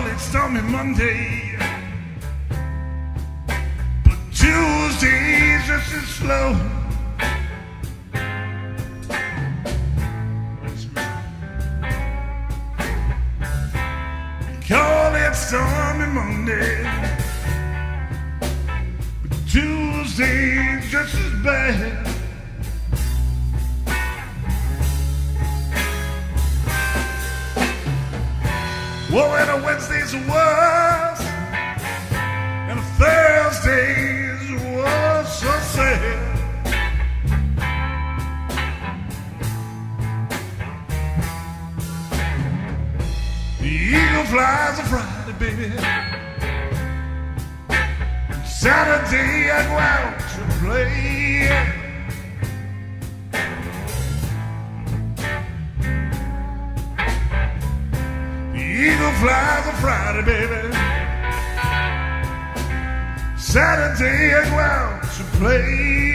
it's stormy Monday, but Tuesday's just as slow. Call it stormy Monday, but Tuesday's just as bad. Well, and a Wednesday's worse, and a Thursday's was so sad. The eagle flies on Friday, baby. Saturday I go out to play. The eagle flies on Friday, baby. Saturday I go out to play.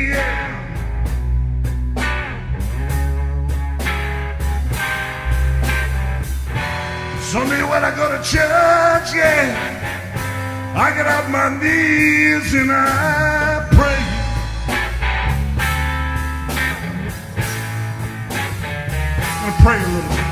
Sunday when I go to church, yeah, I get out my knees and I pray. I'm gonna pray a little bit.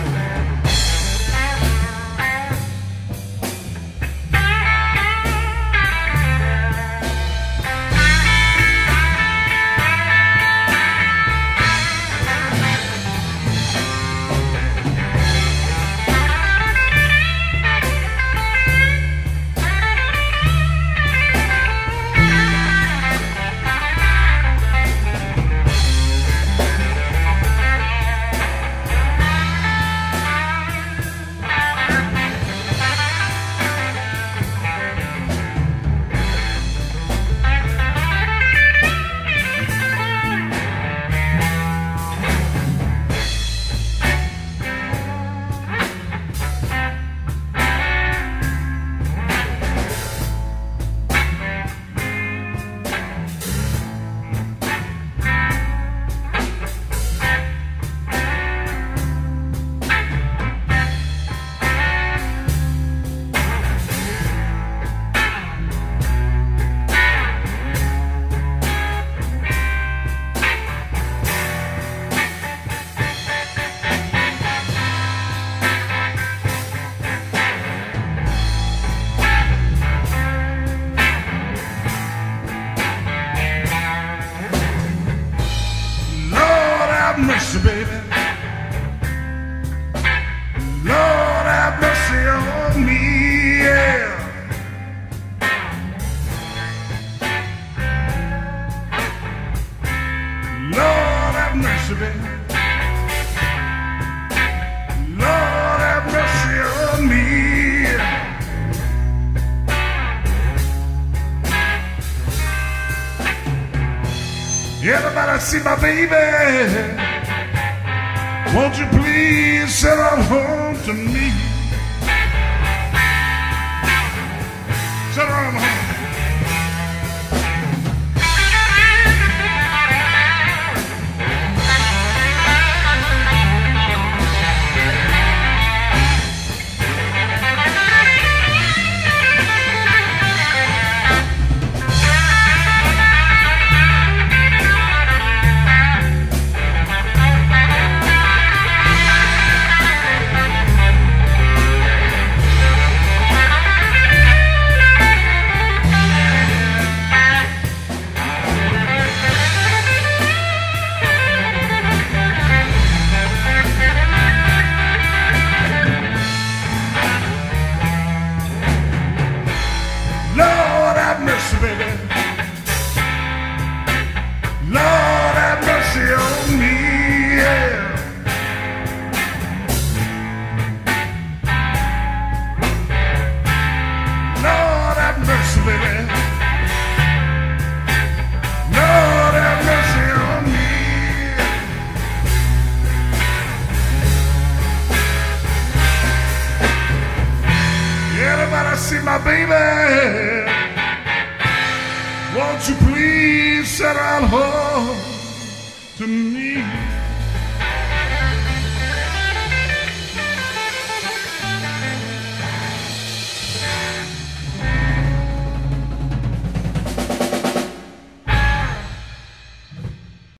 Mercy, baby. Lord, have mercy on me, yeah. Lord, have mercy, baby. Lord, have mercy on me. Everybody see my baby. Won't you please send her home to me? Send her on home. Mercy, baby. Lord, have mercy on me, yeah. Lord, have mercy, baby. Lord, have mercy on me. Everybody see my baby. Won't you please set out home to me?